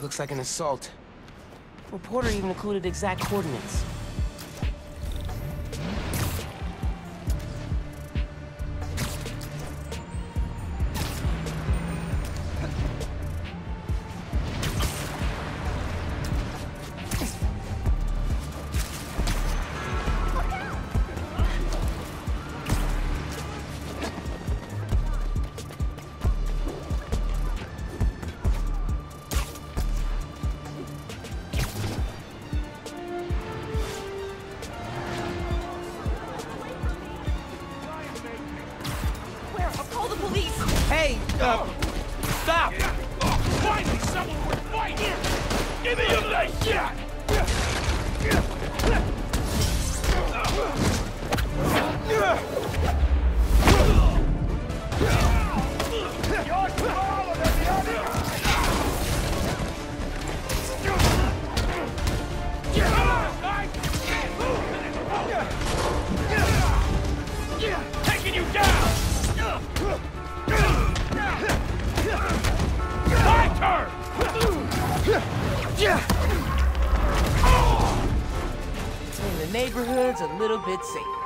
Looks like an assault. Reporter even included exact coordinates. Hey, stop! Finally, someone worth fighting! Give me your last shot! You're smaller than the other guy! Taking you down! My turn! The neighborhood's a little bit safer.